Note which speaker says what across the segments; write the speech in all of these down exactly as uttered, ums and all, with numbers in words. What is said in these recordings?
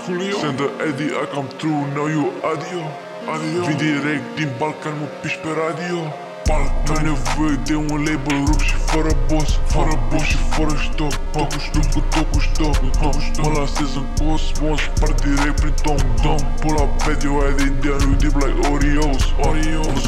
Speaker 1: Julio. Send the Eddie, I come through, now you adio. Adio. Vin direct din Balcan, mă piși pe radio. N-ai nevoie de un label rup și fără boss. Fără boss și fără stop. Tocul știu cu tocul stop. Mă lasez în cosmos, par direct prin tom-tom. Pull up video, I did down with deep like Oreos. Oreos.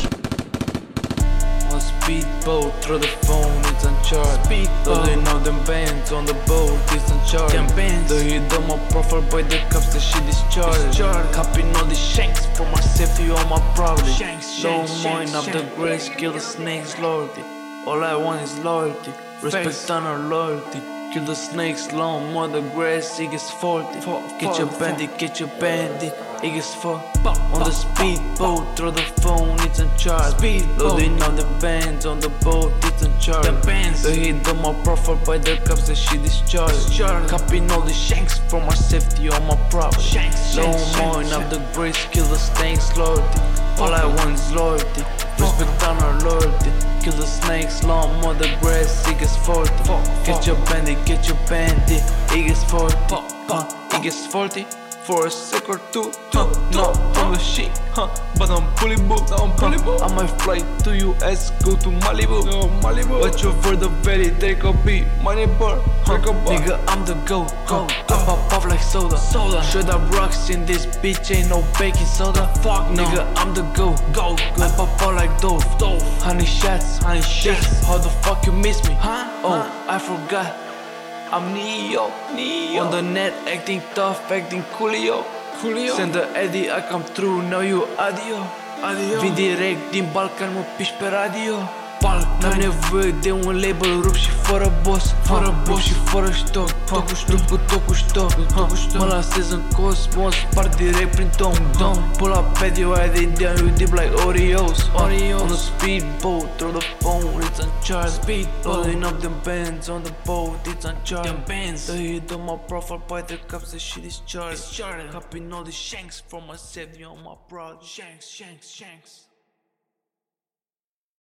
Speaker 2: On speedboat, through the phone, it's Uncharted. Loading all them bands on the boat, it's Uncharted. The hit on my profile by the cops, the shit is charted. Copying all the shanks for my safety, all my property. Don't mind of the grace, kill the snakes, loyalty. All I want is loyalty, respect on our loyalty. Kill the snakes, long more the grass, it gets faulty. Get your bandit, get your bandit, it gets fucked. On the speedboat, through the phone, it's Uncharted. Loading all the bands on the boat, it's Uncharted. The hit on my profile by the cops, the shit is charted. Copying all the shanks for my safety, all my property. Don't mind of the grace, kill the snakes, loyalty. All I want is loyalty, respect on our loyalty. Kill the snakes, long more the grass, it gets faulty. Get your bandit, get your bandit, it gets faulty. Huh, it gets faulty for a sec or two. Huh, no, I'm the shit, huh, but I'm fully booked. I'm fully booked. I might fly to U S, go to Malibu. No, Malibu. Watch out for the very take a beat, money bar, huh, nigga, I'm the goat. Go, I pop off like soda. Soda. Shut up rocks in this bitch, ain't no baking soda. Fuck, nigga, I'm the goat. Go, go. I pop out like dove. Dove. Honey shots, honey shots. How the fuck you miss me? Huh? Oh, I forgot. I'm Neo, Neo. On the net, acting tough, acting coolio. Coolio. Send the Eddie, I come through, now you adio. Adio. Vin direct din Balcan, mă piși pe radio. N-ai nevoie de un label rup și fără boss. Fără boss și fără stoc. Tocul știu cu tocul stoc. Mă lasez în cosmos, par direct prin tom-tom. Pull up video, I did down you deep like Oreos. On the speedboat, through the phone, it's Uncharted. Loading up them bands on the boat, it's Uncharted. The hit on my profile by the cops, the shit is charted. Copying all the shanks for my safety on my prod. Shanks, shanks, shanks.